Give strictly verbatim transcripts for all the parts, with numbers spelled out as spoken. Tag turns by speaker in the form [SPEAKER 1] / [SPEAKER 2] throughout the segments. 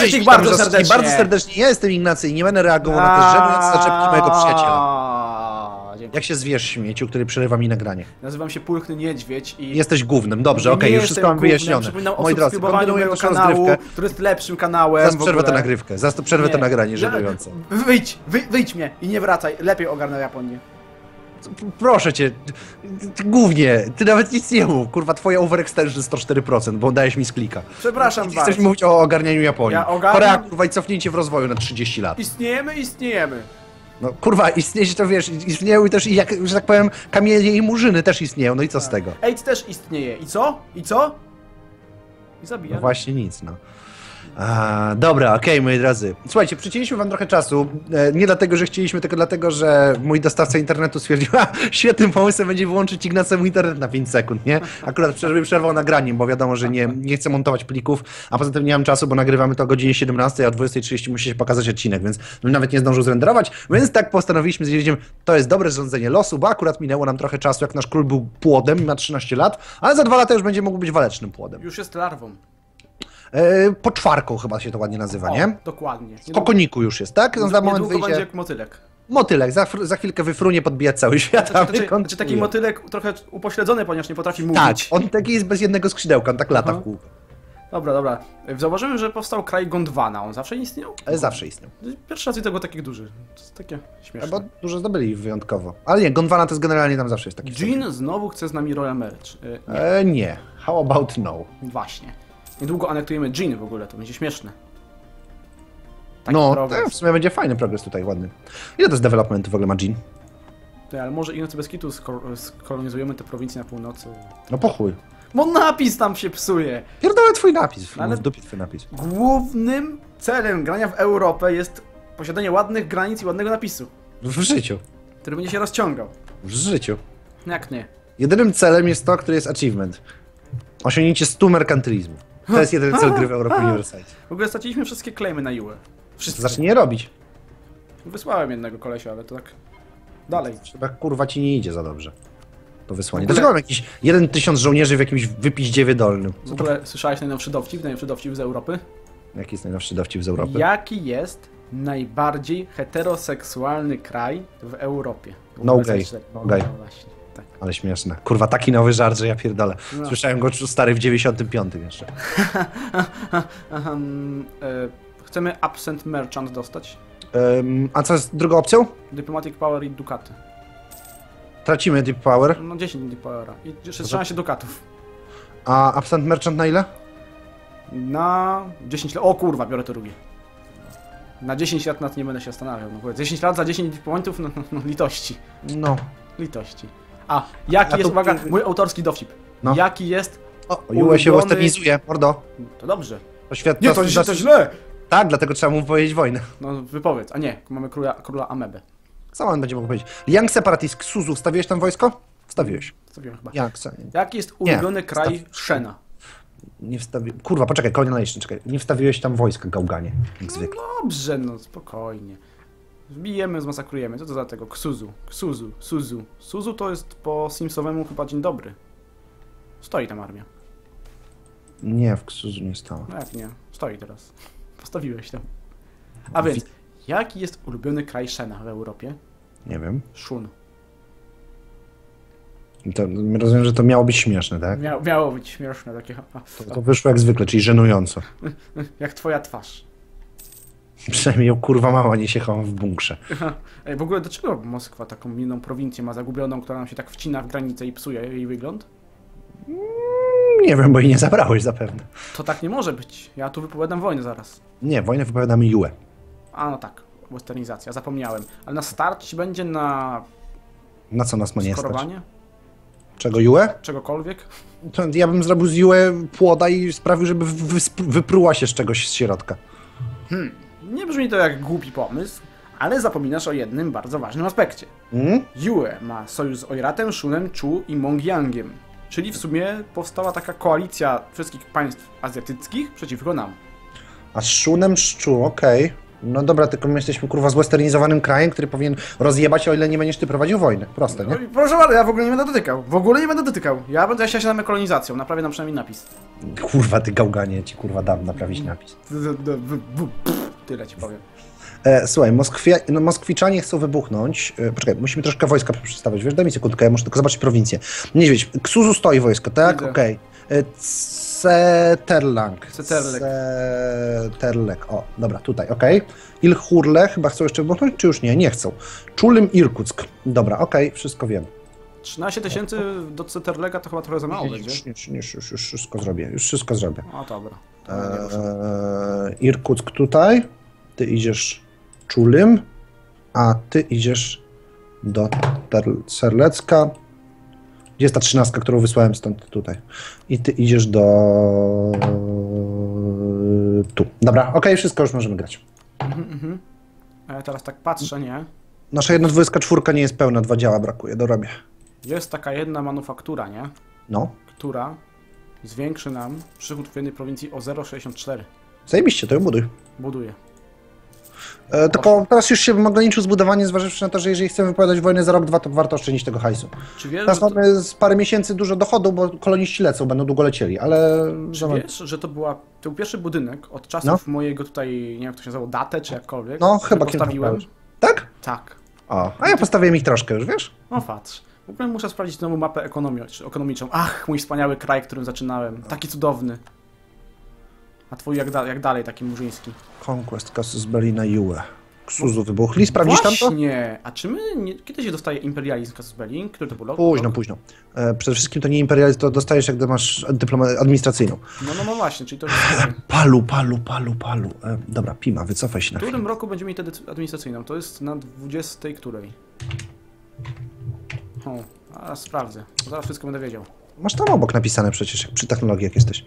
[SPEAKER 1] wszystkich bardzo serdecznie.
[SPEAKER 2] Bardzo serdecznie. Ja jestem Ignacy i nie będę reagował na te żenujące zaczepki mojego przyjaciela. Jak się zwiesz, śmieciu, który przerywa mi nagranie?
[SPEAKER 1] Nazywam się Pulchny Niedźwiedź i...
[SPEAKER 2] Jesteś głównym, dobrze, okej, okay, już wszystko mam wyjaśnione. Moi drodzy, kontynuujemy naszą rozgrywkę.
[SPEAKER 1] Który jest lepszym kanałem.
[SPEAKER 2] Zaraz przerwę tę nagrywkę, zaraz to przerwę
[SPEAKER 1] nie.
[SPEAKER 2] to nagranie żenujące.
[SPEAKER 1] Wyjdź, wy, wyjdź mnie i nie wracaj, lepiej ogarnę Japonię.
[SPEAKER 2] Proszę cię, ty głównie, ty nawet nic nie mów, kurwa, twoja overextension sto cztery procent, bo dajesz mi z klika.
[SPEAKER 1] Przepraszam
[SPEAKER 2] bardzo.
[SPEAKER 1] bardzo.
[SPEAKER 2] Chcesz mówić o ogarnianiu Japonii.
[SPEAKER 1] Ja ogarniam...
[SPEAKER 2] Korea, kurwa, i cofnięcie w rozwoju na trzydzieści lat.
[SPEAKER 1] Istniejemy, istniejemy.
[SPEAKER 2] No kurwa, istnieje to, wiesz, istnieją też i jak, że tak powiem, kamienie i murzyny też istnieją, no i co tak. z tego?
[SPEAKER 1] AIDS też istnieje, i co? I co? I zabija.
[SPEAKER 2] No właśnie nic, no. A, dobra, okej, okay, moi drodzy. Słuchajcie, przycięliśmy wam trochę czasu, e, nie dlatego, że chcieliśmy, tylko dlatego, że mój dostawca internetu stwierdził, a świetnym pomysłem będzie wyłączyć Ignacemu internet na pięć sekund, nie? Akurat żeby przerwał nagraniem, bo wiadomo, że nie, nie chcę montować plików, a poza tym nie mam czasu, bo nagrywamy to o godzinie siedemnastej, a o dwudziestej trzydzieści musi się pokazać odcinek, więc nawet nie zdążył zrenderować, więc tak postanowiliśmy z Jeździem, to jest dobre rządzenie losu, bo akurat minęło nam trochę czasu, jak nasz król był płodem i ma trzynaście lat, ale za dwa lata już będzie mógł być walecznym płodem.
[SPEAKER 1] Już jest larwą.
[SPEAKER 2] E, poczwarką chyba się to ładnie nazywa,
[SPEAKER 1] o,
[SPEAKER 2] nie?
[SPEAKER 1] Dokładnie.
[SPEAKER 2] W kokoniku już jest, tak?
[SPEAKER 1] No,
[SPEAKER 2] za moment
[SPEAKER 1] wyjdzie...
[SPEAKER 2] wyjdzie...
[SPEAKER 1] jak motylek.
[SPEAKER 2] Motylek, za, za chwilkę wyfrunie, podbija cały świat.
[SPEAKER 1] Znaczy, znaczy, znaczy taki motylek trochę upośledzony, ponieważ nie potrafi mówić.
[SPEAKER 2] Tak, on taki jest bez jednego skrzydełka, on tak lata w kółko.
[SPEAKER 1] Dobra, dobra. Zauważyłem, że powstał kraj Gondwana. On zawsze istniał?
[SPEAKER 2] Ale zawsze istniał.
[SPEAKER 1] Pierwszy raz widzę go takich duży. To jest takie śmieszne.
[SPEAKER 2] Bo dużo zdobyli wyjątkowo. Ale nie, Gondwana to jest generalnie tam zawsze jest taki.
[SPEAKER 1] Jean znowu chce z nami Royal Marriage. Yy,
[SPEAKER 2] nie. E, nie. How about no?
[SPEAKER 1] Właśnie. Niedługo anektujemy Jean w ogóle, to będzie śmieszne. Taki
[SPEAKER 2] no,
[SPEAKER 1] progres.
[SPEAKER 2] to w sumie będzie fajny progres tutaj, ładny. Ile to z developmentu w ogóle ma Jean?
[SPEAKER 1] Ty, ale może Ignacy bez kitu skolonizujemy te prowincje na północy.
[SPEAKER 2] No po chuj.
[SPEAKER 1] Bo napis tam się psuje.
[SPEAKER 2] Pierdolę twój napis,
[SPEAKER 1] ale
[SPEAKER 2] w dupie twój napis.
[SPEAKER 1] Głównym celem grania w Europę jest posiadanie ładnych granic i ładnego napisu.
[SPEAKER 2] W życiu.
[SPEAKER 1] Który będzie się rozciągał.
[SPEAKER 2] W życiu.
[SPEAKER 1] Jak nie?
[SPEAKER 2] Jedynym celem jest to, który jest achievement. Osiągnięcie stu merkantylizmu. To jest jedyny cel gry w Europa Universalis.
[SPEAKER 1] W ogóle straciliśmy wszystkie claimy na Jułę. Wszystkie.
[SPEAKER 2] Zacznij je robić.
[SPEAKER 1] Wysłałem jednego kolesia, ale to tak... Dalej.
[SPEAKER 2] Chyba kurwa ci nie idzie za dobrze. To wysłanie. Dlaczego mam jakiś jeden tysiąc żołnierzy w jakimś wypiździewie dolnym?
[SPEAKER 1] W ogóle słyszałeś najnowszy dowcip? Najnowszy dowcip z Europy?
[SPEAKER 2] Jaki jest najnowszy dowcip z Europy?
[SPEAKER 1] Jaki jest najbardziej heteroseksualny kraj w Europie?
[SPEAKER 2] No gay. No gay.
[SPEAKER 1] No właśnie, tak.
[SPEAKER 2] Ale śmieszne. Kurwa, taki nowy żart, że ja pierdolę.
[SPEAKER 1] No.
[SPEAKER 2] Słyszałem go stary w dziewięćdziesiątym piątym jeszcze.
[SPEAKER 1] um, e, chcemy Absent Merchant dostać.
[SPEAKER 2] Um, a co jest drugą opcją?
[SPEAKER 1] Diplomatic Power i Dukaty.
[SPEAKER 2] Tracimy Deep Power.
[SPEAKER 1] No dziesięć Deep Powera. I jeszcze trzynaście Dukatów.
[SPEAKER 2] A Absent Merchant na ile?
[SPEAKER 1] Na dziesięć lat. O kurwa, biorę to drugie. Na dziesięć lat nad nie będę się zastanawiał. No, dziesięć lat za dziesięć pointów, no, no, no litości.
[SPEAKER 2] No.
[SPEAKER 1] Litości. A, jaki
[SPEAKER 2] A
[SPEAKER 1] jest,
[SPEAKER 2] to...
[SPEAKER 1] uwaga, mój autorski dowcip. No. Jaki jest...
[SPEAKER 2] O, Jułę się westernizuje, mordo.
[SPEAKER 1] To dobrze.
[SPEAKER 2] To świetnie.
[SPEAKER 1] Nie, to, to, to źle!
[SPEAKER 2] Tak, dlatego trzeba mu powiedzieć wojnę.
[SPEAKER 1] No wypowiedz, a nie, mamy króla, króla Amebę.
[SPEAKER 2] Co on będzie mógł powiedzieć? Young Separatist Ksuzu, wstawiłeś tam wojsko? Wstawiłeś.
[SPEAKER 1] Wstawiłem chyba.
[SPEAKER 2] Jak?
[SPEAKER 1] Jaki jest ulubiony
[SPEAKER 2] nie,
[SPEAKER 1] kraj
[SPEAKER 2] wstaw...
[SPEAKER 1] Shena?
[SPEAKER 2] Nie wstawiłem. Kurwa, poczekaj, Colonization, czekaj. Nie wstawiłeś tam wojska, gałganie, jak zwykle.
[SPEAKER 1] No dobrze, no spokojnie. Wbijemy, zmasakrujemy. Co to za tego? Ksuzu, Ksuzu, Suzu. Suzu to jest po Simsowemu chyba dzień dobry. Stoi tam armia.
[SPEAKER 2] Nie, w Ksuzu nie stała.
[SPEAKER 1] No jak nie? Stoi teraz. Postawiłeś tam. A więc, jaki jest ulubiony kraj Shena w Europie?
[SPEAKER 2] Nie wiem.
[SPEAKER 1] Shun.
[SPEAKER 2] To, rozumiem, że to miało być śmieszne, tak?
[SPEAKER 1] Mia miało być śmieszne takie. A,
[SPEAKER 2] to, to wyszło jak zwykle, czyli żenująco.
[SPEAKER 1] Jak twoja twarz.
[SPEAKER 2] Przynajmniej ją kurwa mała nie się chowam w bunkrze.
[SPEAKER 1] Ej, w ogóle dlaczego Moskwa taką inną prowincję ma zagubioną, która nam się tak wcina w granicę i psuje jej wygląd?
[SPEAKER 2] Nie wiem, bo jej nie zabrałeś zapewne.
[SPEAKER 1] To tak nie może być. Ja tu wypowiadam wojnę zaraz.
[SPEAKER 2] Nie, wojnę wypowiadamy Jułę.
[SPEAKER 1] A no tak, westernizacja, zapomniałem. Ale na start będzie na...
[SPEAKER 2] Na co nas ma nie stać?
[SPEAKER 1] Skorowanie?
[SPEAKER 2] Czego, Jułę?
[SPEAKER 1] Czegokolwiek?
[SPEAKER 2] To ja bym zrobił z Jułę płoda i sprawił, żeby wypruła się z czegoś z środka.
[SPEAKER 1] Hmm, nie brzmi to jak głupi pomysł, ale zapominasz o jednym bardzo ważnym aspekcie.
[SPEAKER 2] Hmm?
[SPEAKER 1] Yue ma sojusz z Oiratem, Shunem, Chu i Mongyangiem. Czyli w sumie powstała taka koalicja wszystkich państw azjatyckich przeciwko nam.
[SPEAKER 2] A z Shunem Szczu, okej. Okay. No dobra, tylko my jesteśmy kurwa zwesternizowanym krajem, który powinien rozjebać, o ile nie będziesz ty prowadził wojnę. Proste, nie?
[SPEAKER 1] No, proszę bardzo, ja w ogóle nie będę dotykał. W ogóle nie będę dotykał. Ja będę się zajmę kolonizacją, naprawię nam przynajmniej napis.
[SPEAKER 2] Kurwa, ty gałganie, ci kurwa dam naprawić napis.
[SPEAKER 1] Tyle ci powiem.
[SPEAKER 2] E, słuchaj, Moskwie, no, Moskwiczanie chcą wybuchnąć. E, poczekaj, musimy troszkę wojska przedstawić. Wiesz, daj mi sekundkę, ja muszę tylko zobaczyć prowincję. Niedźwiedź, Ksuzu stoi wojsko, tak?
[SPEAKER 1] Widzę.
[SPEAKER 2] Okej. Okay. Ceterlang.
[SPEAKER 1] Ceterlek.
[SPEAKER 2] Ceterlek, o, dobra, tutaj, okej. Okay. Ilchurle chyba chcą jeszcze wybuchnąć, czy już nie? Nie chcą. Czulym Irkuck. Dobra, okej, okay, wszystko wiem.
[SPEAKER 1] trzynaście tysięcy do Ceterlega to chyba trochę za mało będzie.
[SPEAKER 2] Już, już, już, już, już wszystko zrobię, już wszystko zrobię.
[SPEAKER 1] O, dobra.
[SPEAKER 2] Eee, Irkuck tutaj, ty idziesz Czulym, a ty idziesz do Serlecka. Gdzie jest ta trzynastka, którą wysłałem stąd tutaj? I ty idziesz do... tu. Dobra, okej, okay, wszystko już możemy grać.
[SPEAKER 1] Mhm, mhm. A ja teraz tak patrzę, nie?
[SPEAKER 2] Nasza jedna dwudziestka czwórka nie jest pełna, dwa działa brakuje, dorobię.
[SPEAKER 1] Jest taka jedna manufaktura, nie?
[SPEAKER 2] No.
[SPEAKER 1] Która zwiększy nam przychód w jednej prowincji o zero przecinek sześćdziesiąt cztery.
[SPEAKER 2] Zajebiście, to ją buduj.
[SPEAKER 1] Buduję.
[SPEAKER 2] E, tylko teraz już się ograniczył zbudowanie, zważywszy na to, że jeżeli chcemy wypowiadać wojnę za rok, dwa, to warto oszczędzić tego hajsu.
[SPEAKER 1] Czy wiesz,
[SPEAKER 2] teraz
[SPEAKER 1] że to...
[SPEAKER 2] mamy z parę miesięcy dużo dochodu, bo koloniści lecą, będą długo lecieli, ale...
[SPEAKER 1] Czy wiesz, że to była... To był pierwszy budynek od czasów
[SPEAKER 2] No.
[SPEAKER 1] mojego tutaj, nie wiem jak to się nazywało, datę czy jakkolwiek.
[SPEAKER 2] No,
[SPEAKER 1] który
[SPEAKER 2] chyba
[SPEAKER 1] postawiłem.
[SPEAKER 2] kilka. Tak?
[SPEAKER 1] Tak.
[SPEAKER 2] O, a ja postawiłem ich troszkę już, wiesz?
[SPEAKER 1] No patrz. W ogóle muszę sprawdzić nową mapę ekonomi- ekonomiczną. Ach, mój wspaniały kraj, którym zaczynałem. Taki cudowny. A twój jak, da jak dalej, taki murzyński.
[SPEAKER 2] Conquest, Casus Belli na Jułę. Ksuzu wybuchli, sprawdzisz tam to?
[SPEAKER 1] Właśnie! A czy my... Nie... Kiedy się dostaje imperializm Casus Belli? Który to był rok?
[SPEAKER 2] Późno,
[SPEAKER 1] Rok?
[SPEAKER 2] późno. E, przede wszystkim to nie imperializm, to dostajesz jak masz dyplomę administracyjną.
[SPEAKER 1] No, no, no właśnie, czyli to jest...
[SPEAKER 2] Palu, palu, palu, palu. E, dobra, Pima, wycofaj się
[SPEAKER 1] W
[SPEAKER 2] na
[SPEAKER 1] którym
[SPEAKER 2] chwilę.
[SPEAKER 1] roku będziemy mieć tę administracyjną? To jest na dwudziestej której? O, a sprawdzę. Zaraz wszystko będę wiedział.
[SPEAKER 2] Masz tam obok napisane przecież, jak przy technologii jak jesteś.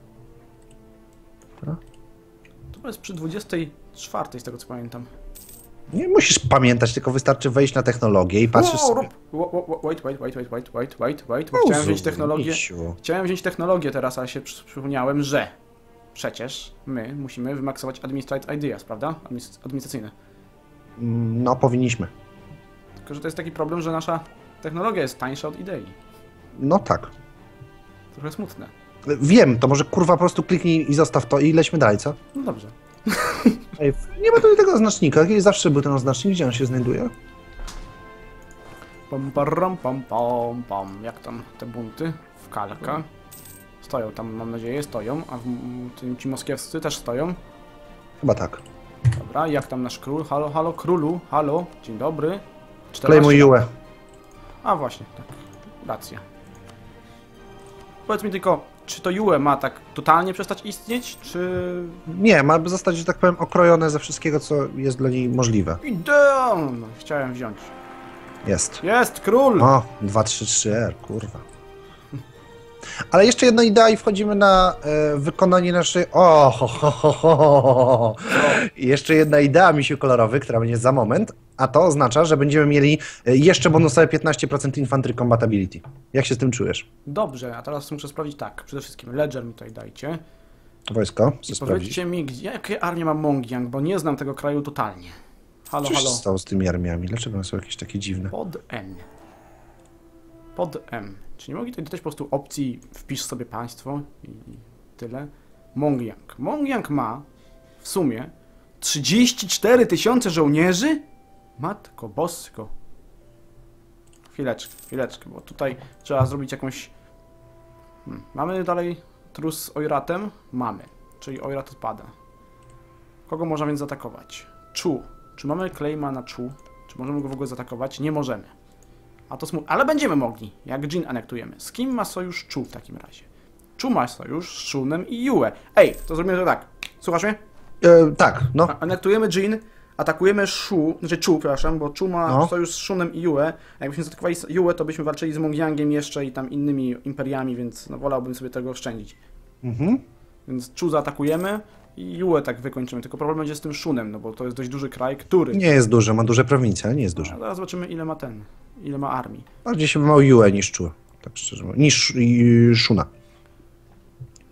[SPEAKER 1] To jest przy dwudziestej czwartej z tego co pamiętam.
[SPEAKER 2] Nie musisz pamiętać, tylko wystarczy wejść na technologię i patrzysz
[SPEAKER 1] Wow,
[SPEAKER 2] sobie.
[SPEAKER 1] rób- wo- wo- Wait, wait, wait, wait, wait, wait, wait, wait, bo chciałem wziąć technologię.
[SPEAKER 2] Misiu.
[SPEAKER 1] Chciałem wziąć technologię teraz, ale się przy- przypomniałem, że przecież my musimy wymaksować Administrate Ideas, prawda? Administ- Administracyjne.
[SPEAKER 2] Mm, No, powinniśmy.
[SPEAKER 1] Tylko, że to jest taki problem, że nasza technologia jest tańsza od idei.
[SPEAKER 2] No tak.
[SPEAKER 1] Trochę smutne.
[SPEAKER 2] Wiem, to może kurwa po prostu kliknij i zostaw to i lećmy dalej, co?
[SPEAKER 1] No dobrze.
[SPEAKER 2] Ej, nie ma tutaj tego oznacznika. Jakiś zawsze był ten oznacznik, gdzie on się znajduje?
[SPEAKER 1] Pam, param, pam, pam, pam. Jak tam te bunty w Kalka? Stoją tam, mam nadzieję, stoją, a w, m, tym, ci moskiewscy też stoją.
[SPEAKER 2] Chyba tak.
[SPEAKER 1] Dobra, jak tam nasz król? Halo, halo, królu, halo, dzień dobry.
[SPEAKER 2] Klej mu Jułę.
[SPEAKER 1] A właśnie, tak, racja. Powiedz mi tylko, czy to Jułę ma tak totalnie przestać istnieć, czy...
[SPEAKER 2] Nie, ma zostać, że tak powiem, okrojone ze wszystkiego, co jest dla niej możliwe.
[SPEAKER 1] Ideon! Chciałem wziąć.
[SPEAKER 2] Jest.
[SPEAKER 1] Jest, król!
[SPEAKER 2] O, dwa trzy trzy R, kurwa. Ale jeszcze jedna idea i wchodzimy na e, wykonanie naszej... O, ho, ho, ho, ho, ho. I jeszcze jedna idea, misiu kolorowy, która będzie za moment, a to oznacza, że będziemy mieli e, jeszcze bonusowe piętnaście procent Infantry Combatability. Jak się z tym czujesz?
[SPEAKER 1] Dobrze, a teraz muszę sprawdzić tak. Przede wszystkim Ledger mi tutaj dajcie.
[SPEAKER 2] Wojsko,
[SPEAKER 1] I
[SPEAKER 2] chcę sprawdzić.
[SPEAKER 1] powiedzcie mi, gdzie, jakie armię ma Mongyang, bo nie znam tego kraju totalnie. Halo,
[SPEAKER 2] Co się
[SPEAKER 1] halo.
[SPEAKER 2] stało z tymi armiami? Dlaczego one są jakieś takie dziwne?
[SPEAKER 1] Pod N. Pod M. Czy nie mogli tutaj dodać po prostu opcji wpisz sobie państwo i tyle? Mongyang. Mongyang ma w sumie trzydzieści cztery tysiące żołnierzy? Matko bosko. Chwileczkę, chwileczkę, bo tutaj trzeba zrobić jakąś... Hmm. Mamy dalej trus z Oiratem? Mamy. Czyli Oirat odpada. Kogo można więc zaatakować? Chu. Czy mamy claima na Chu? Czy możemy go w ogóle zaatakować? Nie możemy. A to smutne. Ale będziemy mogli, jak Jin anektujemy. Z kim ma sojusz Chu w takim razie? Chu ma sojusz z Shunem i Yue. Ej, to zrobimy to tak. Słuchasz mnie?
[SPEAKER 2] E, tak, no.
[SPEAKER 1] A- Anektujemy Jin, atakujemy Shu, znaczy Chu, przepraszam, bo Chu ma
[SPEAKER 2] No.
[SPEAKER 1] sojusz z Shunem i Yue. A jakbyśmy zaatakowali Yue, to byśmy walczyli z Mongyangiem jeszcze i tam innymi imperiami, więc no, wolałbym sobie tego oszczędzić.
[SPEAKER 2] Mhm.
[SPEAKER 1] Więc Chu zaatakujemy i Yue tak wykończymy. Tylko problem będzie z tym Shunem, no bo to jest dość duży kraj, który...
[SPEAKER 2] Nie jest duże, ma duże prowincje, ale nie jest duże.
[SPEAKER 1] A zaraz zobaczymy, ile ma ten, ile ma armii.
[SPEAKER 2] Bardziej się bał Yue niż Chu, tak szczerze mówiąc. Niż i, Shuna.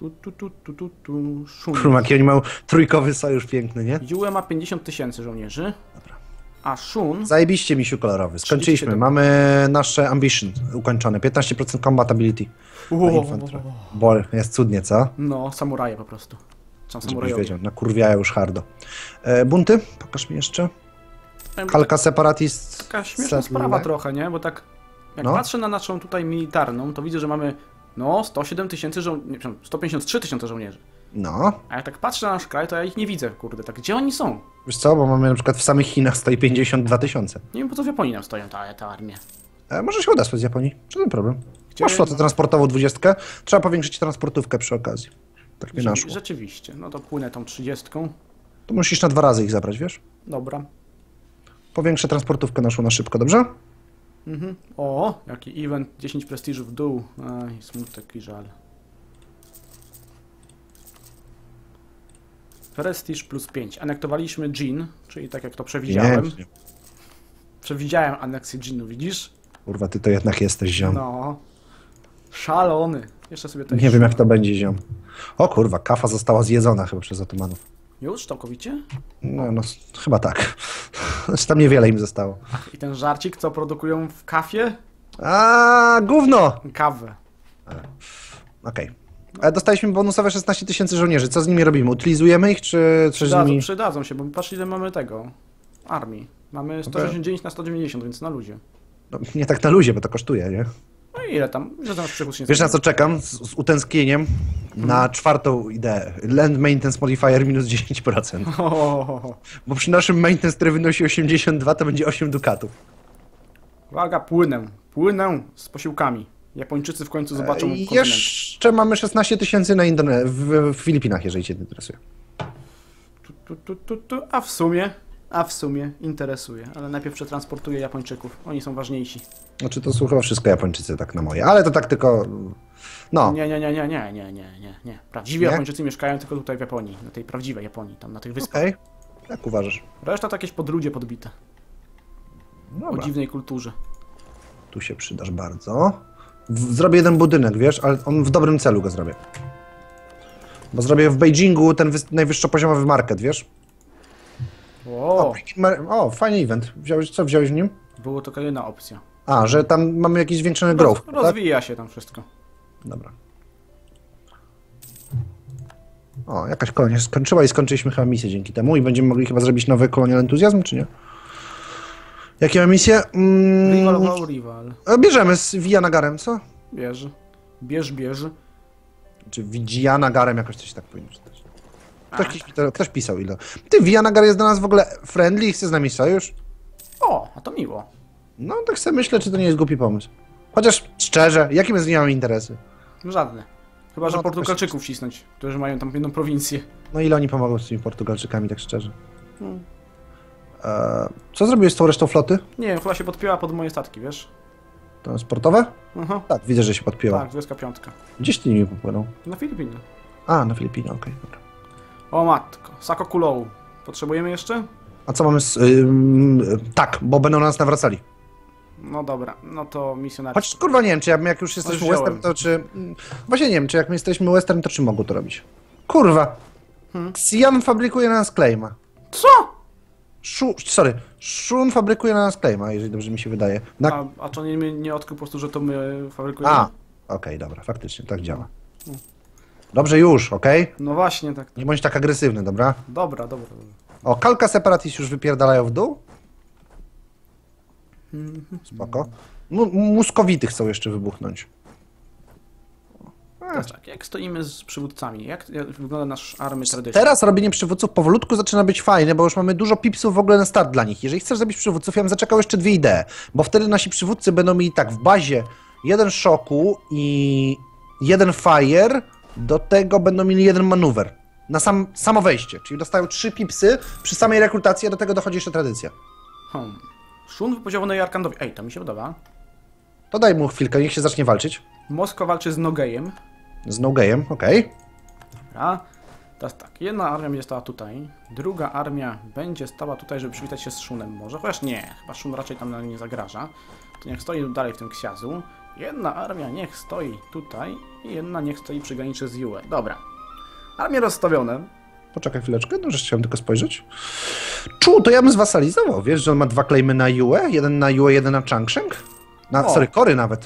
[SPEAKER 1] Tu, tu, tu, tu, tu, tu. Szun.
[SPEAKER 2] Kurwa, jaki oni mają trójkowy sojusz piękny, nie?
[SPEAKER 1] Yue ma pięćdziesiąt tysięcy żołnierzy.
[SPEAKER 2] Dobra.
[SPEAKER 1] A Shun...
[SPEAKER 2] Zajebiście, misiu kolorowy. Skończyliśmy. Mamy nasze ambition ukończone. piętnaście procent combat ability. Infantry. Bol, jest cudnie, co?
[SPEAKER 1] No, samuraje po prostu. Są
[SPEAKER 2] Żebyś
[SPEAKER 1] samurajowie.
[SPEAKER 2] wiedział, nakurwiają już hardo. E, bunty? Pokaż mi jeszcze. Kalka separatist.
[SPEAKER 1] Taka śmieszna sprawa trochę, nie? Bo tak jak
[SPEAKER 2] No.
[SPEAKER 1] patrzę na naszą tutaj militarną, to widzę, że mamy no sto siedem tysięcy żołnierzy, sto pięćdziesiąt trzy tysiące żołnierzy.
[SPEAKER 2] No.
[SPEAKER 1] A jak tak patrzę na nasz kraj, to ja ich nie widzę, kurde, tak gdzie oni są?
[SPEAKER 2] Wiesz co, bo mamy na przykład w samych Chinach sto pięćdziesiąt dwa tysiące.
[SPEAKER 1] Nie wiem po co w Japonii nam stoją te, te armie.
[SPEAKER 2] E, może się uda z Japonii. Żaden problem.
[SPEAKER 1] Gdzie-
[SPEAKER 2] Masz flotę transportową dwudziestkę. Trzeba powiększyć transportówkę przy okazji. Tak mi
[SPEAKER 1] Rze-
[SPEAKER 2] naszło.
[SPEAKER 1] Rzeczywiście, no to płynę tą trzydziestką.
[SPEAKER 2] To musisz na dwa razy ich zabrać, wiesz?
[SPEAKER 1] Dobra.
[SPEAKER 2] Powiększę transportówkę naszą na szybko, dobrze?
[SPEAKER 1] Mhm. O, jaki event, dziesięć prestiżu w dół. Aj, smutek i żal. Prestiż plus pięć. Anektowaliśmy Jin, czyli tak jak to przewidziałem.
[SPEAKER 2] Nie.
[SPEAKER 1] Przewidziałem aneksję Jinu, widzisz?
[SPEAKER 2] Kurwa, ty to jednak jesteś, ziom.
[SPEAKER 1] No. Szalony. Jeszcze sobie tutaj...
[SPEAKER 2] Nie wiem, jak to będzie, ziom. O kurwa, kafa została zjedzona chyba przez Otomanów.
[SPEAKER 1] Już całkowicie?
[SPEAKER 2] No, no, s- chyba tak. Znaczy tam niewiele im zostało.
[SPEAKER 1] I ten żarcik, co produkują w kafie?
[SPEAKER 2] A gówno!
[SPEAKER 1] Kawę.
[SPEAKER 2] Okej. Okay. Dostaliśmy bonusowe szesnaście tysięcy żołnierzy. Co z nimi robimy? Utylizujemy ich, czy coś z
[SPEAKER 1] Przydadzą,
[SPEAKER 2] nimi...
[SPEAKER 1] przydadzą się, bo patrz ile mamy tego. Armii. Mamy sto sześćdziesiąt dziewięć na sto dziewięćdziesiąt, więc na luzie.
[SPEAKER 2] No, nie tak na luzie, bo to kosztuje, nie?
[SPEAKER 1] No i ile tam? Ile tam przychód się nie
[SPEAKER 2] Wiesz na co
[SPEAKER 1] zmieni?
[SPEAKER 2] czekam? Z, z utęsknieniem na czwartą ideę. Land Maintenance Modifier minus dziesięć procent.
[SPEAKER 1] O,
[SPEAKER 2] Bo przy naszym maintenance, który wynosi osiemdziesiąt dwa, to będzie osiem dukatów.
[SPEAKER 1] uwaga, płynę. Płynę z posiłkami. Japończycy w końcu zobaczą
[SPEAKER 2] I
[SPEAKER 1] kontynent.
[SPEAKER 2] jeszcze mamy szesnaście tysięcy na Indone- w, w Filipinach, jeżeli cię interesuje.
[SPEAKER 1] Tu, tu, tu, tu, tu. A w sumie, a w sumie interesuje. Ale najpierw przetransportuję Japończyków. Oni są ważniejsi.
[SPEAKER 2] Znaczy to są chyba wszystko Japończycy, tak na moje. Ale to tak tylko... No.
[SPEAKER 1] Nie, nie, nie, nie, nie, nie, nie, nie, nie. Prawdziwi
[SPEAKER 2] Nie?
[SPEAKER 1] Japończycy mieszkają tylko tutaj w Japonii. Na tej prawdziwej Japonii, tam na tych wyspach.
[SPEAKER 2] Okej. Jak uważasz?
[SPEAKER 1] Reszta to jakieś podludzie podbite. O
[SPEAKER 2] Dobra.
[SPEAKER 1] dziwnej kulturze.
[SPEAKER 2] Tu się przydasz bardzo. W, zrobię jeden budynek, wiesz, ale on w dobrym celu go zrobię. Bo zrobię w Beijingu ten wys- najwyższopoziomowy market, wiesz?
[SPEAKER 1] O,
[SPEAKER 2] O, mar- o, fajny event. Wziąłeś, co wziąłeś w nim?
[SPEAKER 1] było tylko jedna opcja.
[SPEAKER 2] A, że tam mamy jakiś zwiększony growth,
[SPEAKER 1] Roz,
[SPEAKER 2] tak?
[SPEAKER 1] rozwija się tam wszystko.
[SPEAKER 2] Dobra. O, jakaś kolonia się skończyła i skończyliśmy chyba misję dzięki temu i będziemy mogli chyba zrobić nowe Colonial Enthusiasm, czy nie? Jakie mamy misje? Mm,
[SPEAKER 1] Rival of rival.
[SPEAKER 2] e, bierzemy z Vijanagarem, co?
[SPEAKER 1] Bierz. Bierz, bierz.
[SPEAKER 2] Czy Vijanagarem jakoś coś tak powinno czytać. Ktoś,
[SPEAKER 1] Ach.
[SPEAKER 2] kiedyś mi- ktoś pisał ile. Ty, Vijanagar jest dla nas w ogóle friendly i chce z nami sojusz?
[SPEAKER 1] O, a to miło.
[SPEAKER 2] No, tak sobie myślę, czy to nie jest głupi pomysł. Chociaż szczerze, jakie my z nim mamy interesy?
[SPEAKER 1] Żadne. Chyba, że
[SPEAKER 2] No, to
[SPEAKER 1] Portugalczyków cisnąć, którzy mają tam jedną prowincję.
[SPEAKER 2] No ile oni pomogą z tymi Portugalczykami, tak szczerze?
[SPEAKER 1] Hmm.
[SPEAKER 2] Eee, co zrobiłeś z tą resztą floty?
[SPEAKER 1] Nie wiem, chyba się podpięła pod moje statki, wiesz?
[SPEAKER 2] Transportowe?
[SPEAKER 1] Aha.
[SPEAKER 2] Tak, widzę, że się podpięła.
[SPEAKER 1] Tak, dwudziestka piątka.
[SPEAKER 2] Gdzieś ty nimi popłynął?
[SPEAKER 1] Na Filipiny.
[SPEAKER 2] A, na Filipiny, okej, dobra.
[SPEAKER 1] O matko, Sako Kulou. Potrzebujemy jeszcze?
[SPEAKER 2] A co mamy z... Ym, tak, bo będą nas nawracali.
[SPEAKER 1] No dobra, no to misjonariusz.
[SPEAKER 2] Choć kurwa nie wiem, czy jak, jak już jesteśmy
[SPEAKER 1] wziąłem.
[SPEAKER 2] western, to czy... mm, Właśnie nie wiem, czy jak my jesteśmy western, to czy mogą to robić? Kurwa!
[SPEAKER 1] Hmm.
[SPEAKER 2] Xian fabrykuje na nas claima.
[SPEAKER 1] Co?
[SPEAKER 2] Shu, sorry, Shun fabrykuje na nas claima, jeżeli dobrze mi się wydaje. Na...
[SPEAKER 1] A, a czy on nie, nie odkrył po prostu, że to my fabrykujemy?
[SPEAKER 2] A, okej, dobra, faktycznie, tak działa. Dobrze już, okej?
[SPEAKER 1] No właśnie, tak.
[SPEAKER 2] Nie bądź tak agresywny, dobra?
[SPEAKER 1] Dobra, dobra. dobra.
[SPEAKER 2] O, Kalka Separatist już wypierdalają w dół. Spoko. Mu- Muskowity chcą jeszcze wybuchnąć.
[SPEAKER 1] Teraz tak, jak stoimy z przywódcami? Jak, jak wygląda nasz army tradition?
[SPEAKER 2] Teraz robienie przywódców powolutku zaczyna być fajne, bo już mamy dużo pipsów w ogóle na start dla nich. Jeżeli chcesz zrobić przywódców, ja bym zaczekał jeszcze dwie idee, bo wtedy nasi przywódcy będą mieli tak w bazie jeden szoku i jeden fire, do tego będą mieli jeden manewr. Na sam, samo wejście, czyli dostają trzy pipsy przy samej rekrutacji, a do tego dochodzi jeszcze tradycja.
[SPEAKER 1] Hmm. Szun wypoziomony Arkandowi. Ej, to mi się podoba.
[SPEAKER 2] To daj mu chwilkę, niech się zacznie walczyć.
[SPEAKER 1] Moskwa walczy z Nogejem.
[SPEAKER 2] Z no-game'em, okej.
[SPEAKER 1] Dobra. Teraz tak, jedna armia będzie stała tutaj, druga armia będzie stała tutaj, żeby przywitać się z Shunem może, chociaż nie, chyba Shun raczej tam nam nie zagraża. to niech stoi dalej w tym Ksiazu. Jedna armia niech stoi tutaj i jedna niech stoi przy granicy z Yue. Dobra. Armie rozstawione.
[SPEAKER 2] Poczekaj chwileczkę, no, że chciałem tylko spojrzeć. Czu, to ja bym zwasalizował, wiesz, że on ma dwa claimy na Yue, jeden na Yue, jeden na Changsheng? Na,
[SPEAKER 1] O.
[SPEAKER 2] sorry, Kory nawet.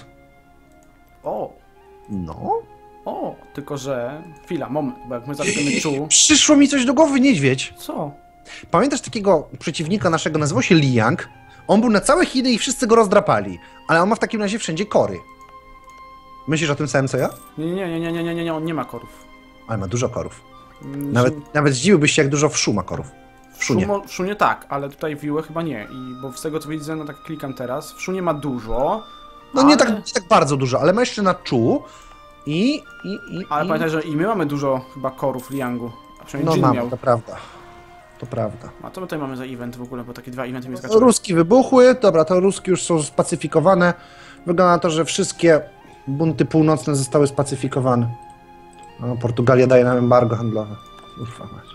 [SPEAKER 1] O,
[SPEAKER 2] No.
[SPEAKER 1] o, tylko że... Chwila, moment, bo jak my zabijemy Czu...
[SPEAKER 2] Przyszło mi coś do głowy, niedźwiedź.
[SPEAKER 1] Co?
[SPEAKER 2] Pamiętasz takiego przeciwnika naszego, nazywał się Liang? On był na całe Chiny i wszyscy go rozdrapali, ale on ma w takim razie wszędzie Kory. Myślisz o tym samym, co ja?
[SPEAKER 1] Nie, nie, nie, nie, nie, nie, nie, nie, on nie ma korów.
[SPEAKER 2] Ale ma dużo Korów.
[SPEAKER 1] Mm,
[SPEAKER 2] Nawet, nawet zdziwiłbyś się, jak dużo wszu ma Korów. W
[SPEAKER 1] W
[SPEAKER 2] Szunie.
[SPEAKER 1] Szumo- w Szunie tak, ale tutaj w Yue chyba nie. I bo z tego co widzę, no tak klikam teraz, w Szunie ma dużo.
[SPEAKER 2] No
[SPEAKER 1] ale...
[SPEAKER 2] nie, tak, nie tak bardzo dużo, ale ma jeszcze na Czu i... i, i
[SPEAKER 1] Ale
[SPEAKER 2] i...
[SPEAKER 1] pamiętaj, że i my mamy dużo chyba korów Liangu. A przynajmniej
[SPEAKER 2] No
[SPEAKER 1] Jin
[SPEAKER 2] mamy,
[SPEAKER 1] miał.
[SPEAKER 2] to prawda. To prawda.
[SPEAKER 1] A to my tutaj mamy za event w ogóle, bo takie dwa eventy mi skaczą.
[SPEAKER 2] Ruski wybuchły, dobra, to Ruski już są spacyfikowane. Wygląda na to, że wszystkie bunty północne zostały spacyfikowane. No, Portugalia daje nam embargo handlowe. Kurwa mać.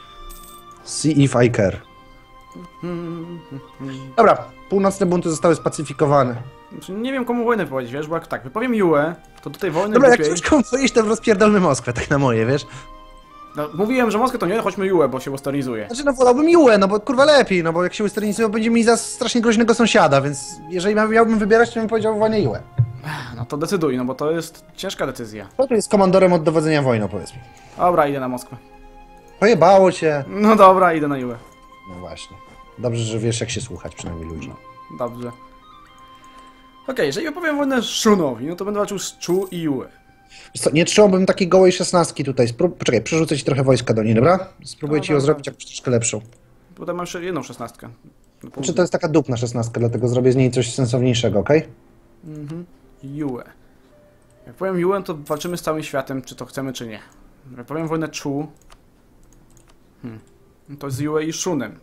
[SPEAKER 2] See if I care.
[SPEAKER 1] Hmm, hmm, hmm.
[SPEAKER 2] Dobra, północne bunty zostały spacyfikowane.
[SPEAKER 1] Znaczy, nie wiem komu wojnę wypowiedzieć, wiesz, bo jak tak, wypowiem Yue, to tutaj wojnę
[SPEAKER 2] Dobra, jak
[SPEAKER 1] głupiej...
[SPEAKER 2] chcesz komuś powiedzieć, to rozpierdolmy Moskwę, tak na moje, wiesz?
[SPEAKER 1] No, mówiłem, że Moskwę to nie, chodźmy Yue, bo się westernizuje.
[SPEAKER 2] Znaczy, no wolałbym Yue, no bo kurwa lepiej, no bo jak się westernizują, będzie mi za strasznie groźnego sąsiada, więc jeżeli miałbym wybierać, to bym powiedział wojnę Yue.
[SPEAKER 1] No to decyduj, no bo to jest ciężka decyzja.
[SPEAKER 2] Kto tu jest komandorem od dowodzenia wojną, powiedz mi?
[SPEAKER 1] Dobra, idę na Moskwę.
[SPEAKER 2] Pojebało cię.
[SPEAKER 1] No dobra, idę na Yue.
[SPEAKER 2] No właśnie. Dobrze, że wiesz, jak się słuchać, przynajmniej ludzi.
[SPEAKER 1] No, dobrze. Okej, jeżeli opowiem wojnę Shunowi, no to będę walczył z Chu i Yue.
[SPEAKER 2] Wiesz co, nie trzymałbym takiej gołej szesnastki tutaj. Sprób... Poczekaj, przerzucę ci trochę wojska do niej, dobra? Spróbuję
[SPEAKER 1] No,
[SPEAKER 2] ci ją
[SPEAKER 1] dobra.
[SPEAKER 2] zrobić jakąś troszkę lepszą.
[SPEAKER 1] Tutaj mam jeszcze jedną szesnastkę. Na
[SPEAKER 2] Znaczy,
[SPEAKER 1] południe.
[SPEAKER 2] to jest taka dupna szesnastka, dlatego zrobię z niej coś sensowniejszego, okej?
[SPEAKER 1] Mhm. Yue. Jak powiem Yue, to walczymy z całym światem, czy to chcemy, czy nie. Jak powiem wojnę Chu, hmm. no to z Yue i Shunem.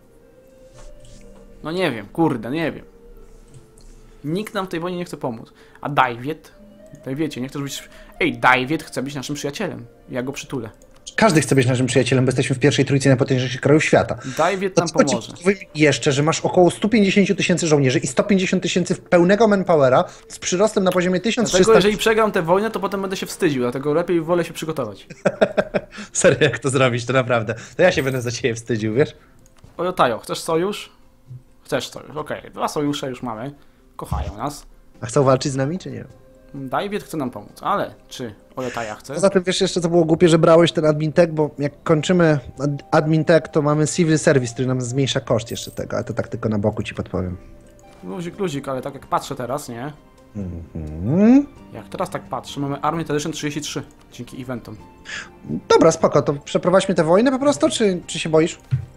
[SPEAKER 1] No nie wiem, kurde, nie wiem. Nikt nam w tej wojnie nie chce pomóc. A Dajwiet? Dajwiecie, nie chcesz być... Ej, Dajwiet chce być naszym przyjacielem. Ja go przytulę.
[SPEAKER 2] Każdy chce być naszym przyjacielem, bo jesteśmy w pierwszej trójce najpotężniejszych krajów świata.
[SPEAKER 1] Dajwiet
[SPEAKER 2] To
[SPEAKER 1] nam
[SPEAKER 2] tylko ci
[SPEAKER 1] pomoże.
[SPEAKER 2] powiem jeszcze, że masz około sto pięćdziesiąt tysięcy żołnierzy i sto pięćdziesiąt tysięcy pełnego manpowera z przyrostem na poziomie tysiąc trzysta...
[SPEAKER 1] Dlatego jeżeli przegram tę wojnę, to potem będę się wstydził, dlatego lepiej wolę się przygotować.
[SPEAKER 2] Serio, jak to zrobić, to naprawdę. To ja się będę za ciebie wstydził, wiesz?
[SPEAKER 1] Ojotajo, chcesz sojusz? Chcesz sojusz, okej. Dwa sojusze już mamy. Kochają nas.
[SPEAKER 2] A chcą walczyć z nami, czy nie?
[SPEAKER 1] Dajwiet chce nam pomóc, ale czy Ojotaja chce?
[SPEAKER 2] Poza tym wiesz jeszcze, co było głupie, że brałeś ten admin tech, bo jak kończymy ad- admin tech, to mamy civil service, który nam zmniejsza koszt jeszcze tego, ale to tak tylko na boku ci podpowiem.
[SPEAKER 1] Luzik, luzik, ale tak jak patrzę teraz, nie?
[SPEAKER 2] Mhm.
[SPEAKER 1] Jak teraz tak patrzę, mamy Army Tradition trzydzieści trzy dzięki eventom.
[SPEAKER 2] Dobra, spoko, to przeprowadźmy tę wojnę po prostu, czy, czy się boisz?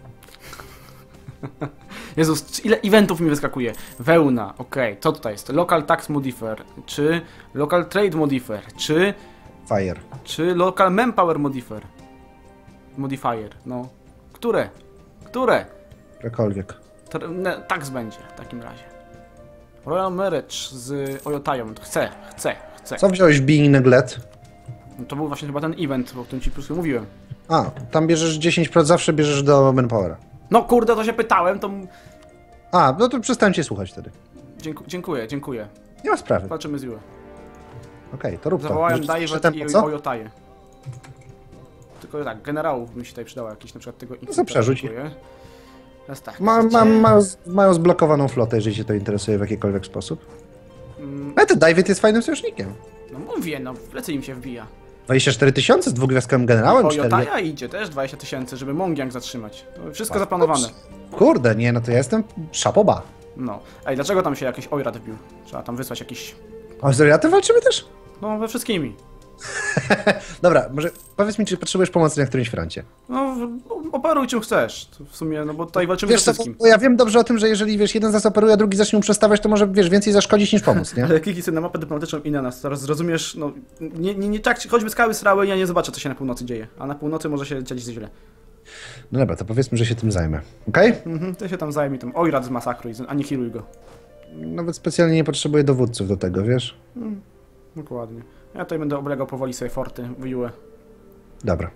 [SPEAKER 1] Jezus, ile eventów mi wyskakuje? Wełna, okej, co tutaj jest? Local Tax Modifier, czy Local Trade Modifier, czy,
[SPEAKER 2] Fire.
[SPEAKER 1] czy Local Manpower Modifier? Modifier, no. Które? Które?
[SPEAKER 2] Jakkolwiek.
[SPEAKER 1] Tr- ne, tax będzie w takim razie. Royal Marriage z Ojotają, chcę, chcę, chcę.
[SPEAKER 2] Co wziąłeś w Being Neglect?
[SPEAKER 1] No to był właśnie chyba ten event, o którym ci po prostu mówiłem.
[SPEAKER 2] A, tam bierzesz dziesięć procent, zawsze bierzesz do manpowera.
[SPEAKER 1] No kurde, to się pytałem, to... m-
[SPEAKER 2] A, no to przestałem cię słuchać wtedy.
[SPEAKER 1] Dziękuję, dziękuję, dziękuję.
[SPEAKER 2] Nie ma sprawy.
[SPEAKER 1] Walczymy z Yue.
[SPEAKER 2] Okej, to rób to.
[SPEAKER 1] Zawołałem
[SPEAKER 2] Może jeszcze
[SPEAKER 1] Dajwet
[SPEAKER 2] tempo,
[SPEAKER 1] i
[SPEAKER 2] co?
[SPEAKER 1] Ojotaję. Tylko tak, generałów mi się tutaj przydał jakiś, na przykład tego
[SPEAKER 2] No to przerzuć.
[SPEAKER 1] dziękuję. Teraz tak.
[SPEAKER 2] Ma, ma,
[SPEAKER 1] chcecie-
[SPEAKER 2] mają, mają zblokowaną flotę, jeżeli cię to interesuje w jakikolwiek sposób.
[SPEAKER 1] Mm,
[SPEAKER 2] Ale ten David jest fajnym sojusznikiem.
[SPEAKER 1] No mówię, no w plecy im się wbija.
[SPEAKER 2] dwadzieścia cztery tysiące z dwugwiazdkowym generałem. cztery...
[SPEAKER 1] Ojotaja idzie też dwadzieścia tysięcy, żeby Mongiang zatrzymać. To wszystko zaplanowane.
[SPEAKER 2] Kurde, nie, no to ja jestem szapoba.
[SPEAKER 1] No. Ej, dlaczego tam się jakiś Oirat wbił? Trzeba tam wysłać jakiś...
[SPEAKER 2] O, z Zoriatem walczymy też?
[SPEAKER 1] No, we wszystkimi.
[SPEAKER 2] Dobra, może powiedz mi, czy potrzebujesz pomocy na którymś froncie.
[SPEAKER 1] No, w- operuj czym chcesz. To w sumie, no bo tutaj walczymy
[SPEAKER 2] Wiesz
[SPEAKER 1] ze
[SPEAKER 2] co,
[SPEAKER 1] wszystkim.
[SPEAKER 2] bo ja wiem dobrze o tym, że jeżeli wiesz, jeden z nas operuje, a drugi zacznie mu przestawiać, to może wiesz, więcej zaszkodzić niż pomóc, nie?
[SPEAKER 1] Ale kliknij sobie na mapę dyplomatyczną i na nas. Teraz zrozumiesz, no... Nie, nie, nie tak, choćby skały srały, ja nie zobaczę, co się na północy dzieje. A na północy może się dziać źle.
[SPEAKER 2] No dobra, to powiedzmy, że się tym zajmę, okej?
[SPEAKER 1] Mhm, ty się tam zajmij tym. Oirat zmasakruj, anihiluj go.
[SPEAKER 2] Nawet specjalnie nie potrzebuję dowódców do tego, wiesz?
[SPEAKER 1] Mm, dokładnie. Ja tutaj będę oblegał powoli sobie forty w Yue.
[SPEAKER 2] Dobra.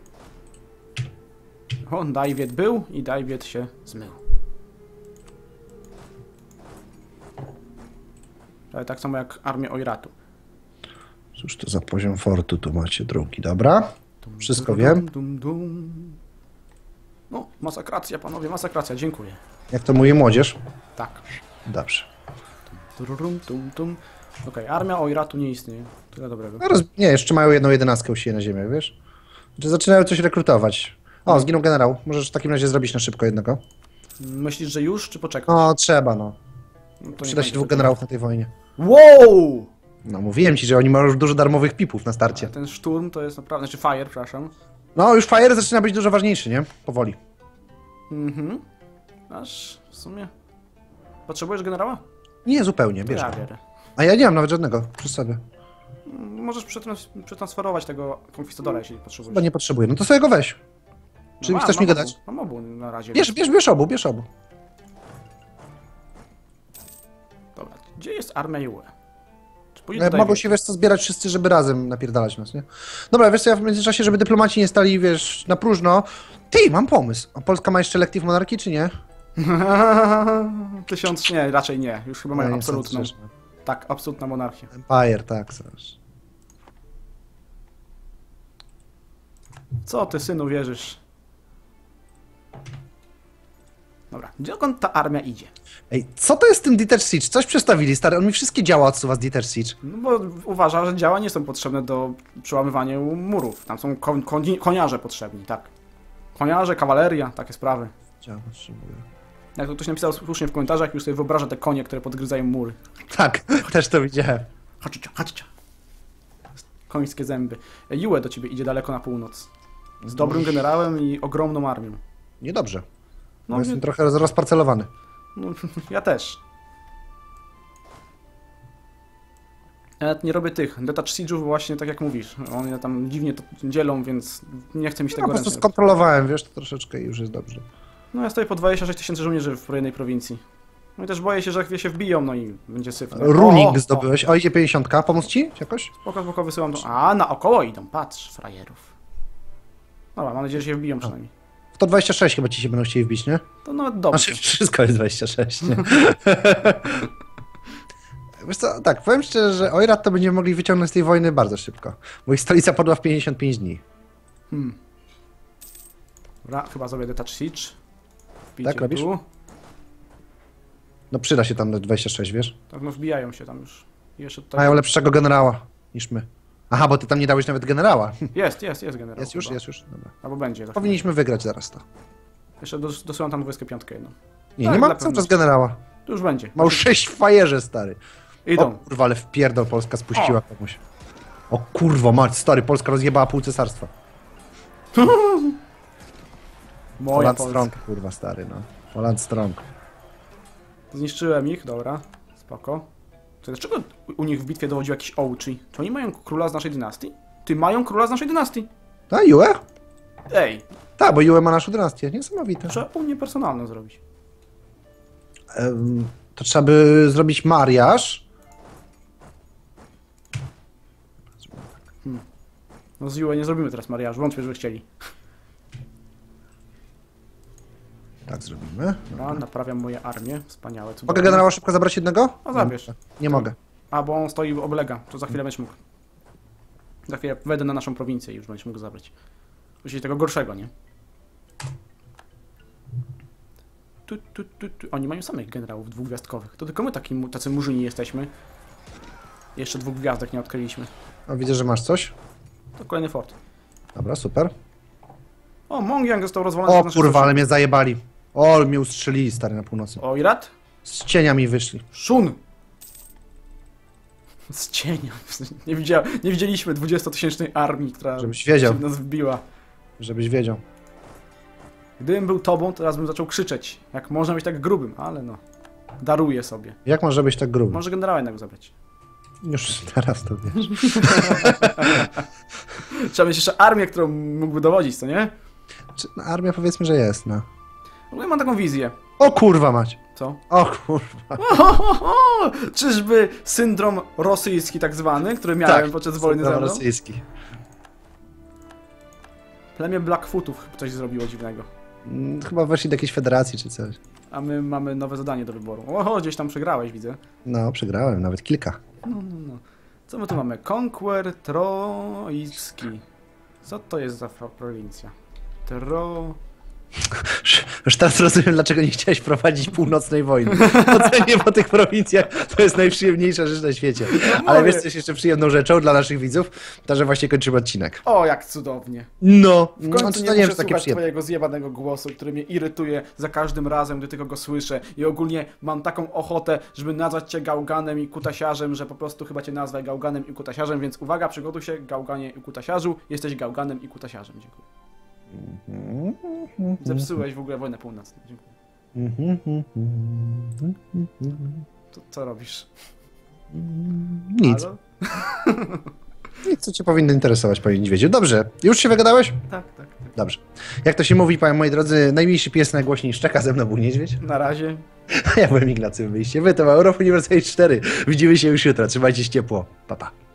[SPEAKER 1] O, Dajwiet był i Dajwiet się zmył. Ale tak samo jak armię Oiratu.
[SPEAKER 2] Cóż to za poziom fortu tu macie, drugi, dobra?
[SPEAKER 1] Dum,
[SPEAKER 2] Wszystko
[SPEAKER 1] dum,
[SPEAKER 2] wiem.
[SPEAKER 1] Dum, dum. No, masakracja, panowie, masakracja, dziękuję.
[SPEAKER 2] Jak to mówi młodzież?
[SPEAKER 1] Tak.
[SPEAKER 2] Dobrze.
[SPEAKER 1] Tururum, tum, tum. Okej, armia Oiratu nie istnieje. Tyle dobrego.
[SPEAKER 2] No, roz... Nie, jeszcze mają jedną jedenastkę u siebie na ziemię, wiesz? Znaczy zaczynają coś rekrutować. O, zginął generał. Możesz w takim razie zrobić na szybko jednego.
[SPEAKER 1] Myślisz, że już, czy poczekać?
[SPEAKER 2] No, trzeba, no.
[SPEAKER 1] No to
[SPEAKER 2] Przyda
[SPEAKER 1] niech
[SPEAKER 2] się
[SPEAKER 1] będzie
[SPEAKER 2] dwóch
[SPEAKER 1] tak.
[SPEAKER 2] generałów na tej wojnie.
[SPEAKER 1] Wow!
[SPEAKER 2] No, mówiłem ci, że oni mają już dużo darmowych pipów na starcie.
[SPEAKER 1] Ten szturm to jest naprawdę, znaczy fire, przepraszam.
[SPEAKER 2] No, już Fire zaczyna być dużo ważniejszy, nie? Powoli.
[SPEAKER 1] Mhm. Aż w sumie... Potrzebujesz generała?
[SPEAKER 2] Nie, zupełnie,
[SPEAKER 1] To
[SPEAKER 2] bierz.
[SPEAKER 1] ja biorę.
[SPEAKER 2] A ja nie mam nawet żadnego przy sobie.
[SPEAKER 1] Mm, Możesz przetrans przetransferować tego konkwistadora, jeśli potrzebujesz.
[SPEAKER 2] Chyba nie potrzebuję. No to sobie go weź. Czy
[SPEAKER 1] mam,
[SPEAKER 2] chcesz
[SPEAKER 1] mam
[SPEAKER 2] mi gadać?
[SPEAKER 1] Obu. Mam obu na razie.
[SPEAKER 2] Bierz, bierz, bierz obu, bierz obu.
[SPEAKER 1] Dobra, gdzie jest armia Yue? Czy pójdzie
[SPEAKER 2] Ale
[SPEAKER 1] tutaj
[SPEAKER 2] mogą
[SPEAKER 1] wie-
[SPEAKER 2] się, wiesz co, zbierać wszyscy, żeby razem napierdalać nas, nie? Dobra, wiesz co, ja w międzyczasie, żeby dyplomaci nie stali, wiesz, na próżno. Ty, mam pomysł. A Polska ma jeszcze lektyw monarchii, czy nie?
[SPEAKER 1] Tysiąc, nie, raczej nie. Już chyba mają
[SPEAKER 2] Nie,
[SPEAKER 1] absolutną.
[SPEAKER 2] jest
[SPEAKER 1] Tak, absolutna monarchia.
[SPEAKER 2] Empire, tak, zaraz.
[SPEAKER 1] Co ty, synu, wierzysz? Dobra, dokąd ta armia idzie?
[SPEAKER 2] Ej, co to jest ten Detach Siege? Coś przestawili, stary, on mi wszystkie działa odsuwa z Detach Siege.
[SPEAKER 1] No bo uważa, że działa nie są potrzebne do przełamywania murów. Tam są kon koni koniarze potrzebni, tak. Koniarze, kawaleria, takie sprawy.
[SPEAKER 2] Działa, potrzebuję.
[SPEAKER 1] Jak to ktoś napisał słusznie w komentarzach, już sobie wyobraża te konie, które podgryzają mury.
[SPEAKER 2] Tak, też to widziałem.
[SPEAKER 1] Chodźcie, chodźcie. Końskie zęby. Yue do ciebie idzie daleko na północ. Z dobrym generałem i ogromną armią.
[SPEAKER 2] Niedobrze. No,
[SPEAKER 1] No,
[SPEAKER 2] jestem
[SPEAKER 1] nie,
[SPEAKER 2] trochę roz- rozparcelowany.
[SPEAKER 1] no ja też. Ja nawet nie robię tych Detach Siege'ów właśnie tak jak mówisz. One tam dziwnie to dzielą, więc nie chcę mi się
[SPEAKER 2] No,
[SPEAKER 1] tego
[SPEAKER 2] po prostu
[SPEAKER 1] ręcznie.
[SPEAKER 2] skontrolowałem, wiesz, to troszeczkę i już jest dobrze.
[SPEAKER 1] No ja stoję po dwadzieścia sześć tysięcy żołnierzy w jednej prowincji. No i też boję się, że jak się wbiją, no i będzie syf.
[SPEAKER 2] Runing
[SPEAKER 1] O,
[SPEAKER 2] zdobyłeś. O, idzie pięćdziesiątka. Pomóc ci jakoś?
[SPEAKER 1] O, spoko, spoko, wysyłam to. A, naokoło idą, patrz, frajerów. Dobra, mam nadzieję, że się wbiją przynajmniej.
[SPEAKER 2] W to dwadzieścia sześć chyba ci się będą chcieli wbić, nie?
[SPEAKER 1] To no dobrze.
[SPEAKER 2] Znaczy, wszystko jest dwadzieścia sześć, nie? Wiesz co, tak, powiem szczerze, że Oirat to będziemy mogli wyciągnąć z tej wojny bardzo szybko. Bo ich stolica padła w pięćdziesiąt pięć dni.
[SPEAKER 1] Hmm. Dobra, chyba zrobię Detach Siege. Wbijcie
[SPEAKER 2] Tak robisz?
[SPEAKER 1] tu.
[SPEAKER 2] No przyda się tam do dwadzieścia sześć, wiesz?
[SPEAKER 1] Tak, no wbijają się tam już. I jeszcze tutaj...
[SPEAKER 2] Mają lepszego generała niż my. Aha, bo ty tam nie dałeś nawet generała.
[SPEAKER 1] Jest, jest, jest generał.
[SPEAKER 2] Jest już,
[SPEAKER 1] chyba.
[SPEAKER 2] jest już. Dobra.
[SPEAKER 1] Albo będzie. za chwilę.
[SPEAKER 2] Powinniśmy wygrać zaraz to.
[SPEAKER 1] Jeszcze dos dosyłam tam dwudziestkę piątkę jedną.
[SPEAKER 2] Nie,
[SPEAKER 1] Tak,
[SPEAKER 2] nie ma
[SPEAKER 1] dla
[SPEAKER 2] cały czas
[SPEAKER 1] pewności.
[SPEAKER 2] generała.
[SPEAKER 1] Tu już będzie.
[SPEAKER 2] Ma już sześć w fajerze, stary. O
[SPEAKER 1] Idą.
[SPEAKER 2] kurwa, ale wpierdol Polska spuściła komuś. O kurwa, mać, stary, Polska rozjebała pół cesarstwa.
[SPEAKER 1] Moja
[SPEAKER 2] Poland
[SPEAKER 1] Polska.
[SPEAKER 2] strong, kurwa, stary, no. Poland strong.
[SPEAKER 1] Zniszczyłem ich, dobra. Spoko. To dlaczego u nich w bitwie dowodził jakiś Ouchi? Czy oni mają króla z naszej dynastii? Ty mają króla z naszej dynastii?
[SPEAKER 2] A, Yue?
[SPEAKER 1] Ej,
[SPEAKER 2] Tak, bo Yue ma naszą dynastię. Niesamowite.
[SPEAKER 1] trzeba unię personalną zrobić.
[SPEAKER 2] Em, to trzeba by zrobić mariaż.
[SPEAKER 1] No z Yue nie zrobimy teraz mariażu, wątpię, żeby chcieli.
[SPEAKER 2] Tak zrobimy.
[SPEAKER 1] Dobra, naprawiam moje armię. Wspaniałe, cudowne.
[SPEAKER 2] Mogę generała szybko zabrać jednego?
[SPEAKER 1] A zabierz.
[SPEAKER 2] Nie mogę.
[SPEAKER 1] A, bo on stoi oblega, to za chwilę będziesz mógł. Za chwilę wejdę na naszą prowincję i już będziesz mógł zabrać. Musicie tego gorszego, nie? Tu, tu, tu, tu. Oni mają samych generałów dwugwiazdkowych. To tylko my taki, tacy murzyni jesteśmy. Jeszcze dwóch gwiazdek nie odkryliśmy.
[SPEAKER 2] O, widzę, że masz coś.
[SPEAKER 1] To kolejny fort.
[SPEAKER 2] Dobra, super.
[SPEAKER 1] O, Mongyang został rozwalony.
[SPEAKER 2] O
[SPEAKER 1] przez nasze
[SPEAKER 2] kurwa,
[SPEAKER 1] sojusze.
[SPEAKER 2] ale mnie zajebali. O, ale mnie ustrzelili, stary, na północy.
[SPEAKER 1] O, Irat?
[SPEAKER 2] Z cienia mi wyszli.
[SPEAKER 1] Szun! Z cienia. Nie, widział, nie widzieliśmy dwudziestotysięcznej armii, która
[SPEAKER 2] Żebyś wiedział.
[SPEAKER 1] się w nas wbiła.
[SPEAKER 2] Żebyś wiedział.
[SPEAKER 1] Gdybym był tobą, teraz bym zaczął krzyczeć. Jak można być tak grubym, ale no. Daruję sobie.
[SPEAKER 2] Jak może być tak gruby?
[SPEAKER 1] Może generała jednak zabrać.
[SPEAKER 2] Już teraz to wiesz.
[SPEAKER 1] Trzeba mieć jeszcze armię, którą mógłby dowodzić, co nie?
[SPEAKER 2] Czy, no, armia powiedzmy, że jest, no.
[SPEAKER 1] No ja mam taką wizję.
[SPEAKER 2] O kurwa mać.
[SPEAKER 1] Co?
[SPEAKER 2] O kurwa.
[SPEAKER 1] Czyżby syndrom rosyjski tak zwany, który miałem podczas wojny ze mną?
[SPEAKER 2] rosyjski.
[SPEAKER 1] Plemię Blackfootów coś zrobiło dziwnego.
[SPEAKER 2] Mm, Chyba weszli do jakiejś federacji czy coś.
[SPEAKER 1] A my mamy nowe zadanie do wyboru. Oho, gdzieś tam przegrałeś, widzę.
[SPEAKER 2] No, przegrałem, nawet kilka.
[SPEAKER 1] No, no, no. Co my tu mamy? Conquer Troicki. Co to jest za fra- prowincja? Tro...
[SPEAKER 2] Już teraz rozumiem, dlaczego nie chciałeś prowadzić północnej wojny. Ocenię po tych prowincjach, to jest najprzyjemniejsza rzecz na świecie. Ale wiesz, co jest jeszcze przyjemną rzeczą dla naszych widzów? To, że właśnie kończymy odcinek.
[SPEAKER 1] O, jak cudownie.
[SPEAKER 2] No,
[SPEAKER 1] W końcu
[SPEAKER 2] znaczy,
[SPEAKER 1] nie
[SPEAKER 2] to nie
[SPEAKER 1] muszę
[SPEAKER 2] wiem, takie
[SPEAKER 1] słuchać
[SPEAKER 2] przyjemne.
[SPEAKER 1] twojego zjebanego głosu, który mnie irytuje za każdym razem, gdy tylko go słyszę. I ogólnie mam taką ochotę, żeby nazwać cię gałganem i kutasiarzem, że po prostu chyba cię nazwę gałganem i kutasiarzem, więc uwaga, przygotuj się, gałganie i kutasiarzu. Jesteś gałganem i kutasiarzem. Dziękuję. Zepsułeś w ogóle wojnę północną. Dziękuję. To co robisz?
[SPEAKER 2] Nic.
[SPEAKER 1] Halo?
[SPEAKER 2] Nic, co cię powinno interesować, panie niedźwiedziu. Dobrze, już się wygadałeś?
[SPEAKER 1] Tak, tak, tak.
[SPEAKER 2] Dobrze. Jak to się mówi, panie moi drodzy, najmniejszy pies najgłośniej szczeka, ze mną był niedźwiedź.
[SPEAKER 1] Na razie.
[SPEAKER 2] A ja byłem Ignacy Wyjście. Wy to Europe Universalis cztery. Widzimy się już jutro. Trzymajcie się ciepło. Pa, pa.